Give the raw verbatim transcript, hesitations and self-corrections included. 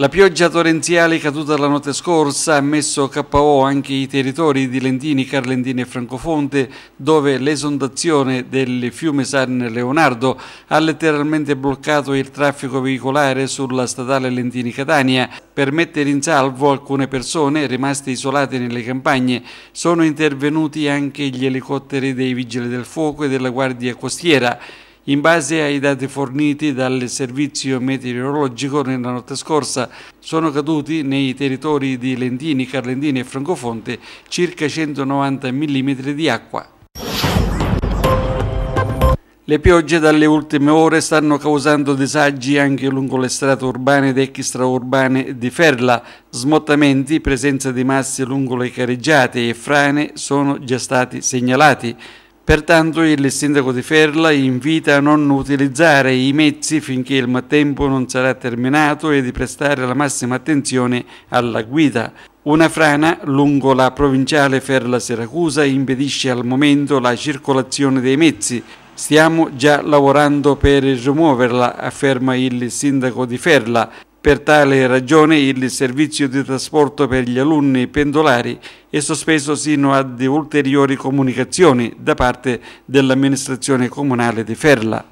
La pioggia torrenziale caduta la notte scorsa ha messo K O anche i territori di Lentini, Carlentini e Francofonte, dove l'esondazione del fiume San Leonardo ha letteralmente bloccato il traffico veicolare sulla statale Lentini-Catania. Per mettere in salvo alcune persone rimaste isolate nelle campagne sono intervenuti anche gli elicotteri dei Vigili del Fuoco e della Guardia Costiera. In base ai dati forniti dal servizio meteorologico, nella notte scorsa sono caduti nei territori di Lentini, Carlentini e Francofonte circa centonovanta millimetri di acqua. Le piogge dalle ultime ore stanno causando disagi anche lungo le strade urbane ed extraurbane di Ferla. Smottamenti, presenza di masse lungo le careggiate e frane sono già stati segnalati. Pertanto il sindaco di Ferla invita a non utilizzare i mezzi finché il maltempo non sarà terminato e di prestare la massima attenzione alla guida. Una frana lungo la provinciale Ferla-Siracusa impedisce al momento la circolazione dei mezzi. Stiamo già lavorando per rimuoverla, afferma il sindaco di Ferla. Per tale ragione il servizio di trasporto per gli alunni pendolari è sospeso sino ad ulteriori comunicazioni da parte dell'amministrazione comunale di Ferla.